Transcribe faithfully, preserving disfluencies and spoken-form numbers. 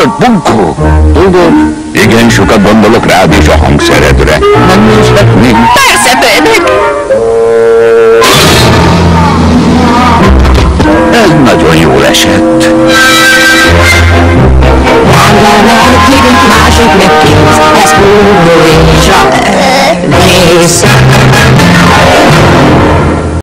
Bunkó, tudod, igen sokat gondolok rád és a hangszeredre. Nem nézhetnénk? Persze, főnök! Ez nagyon jól esett. Hangjának hívunk, másik meg kész, ez Bunkó és a rész.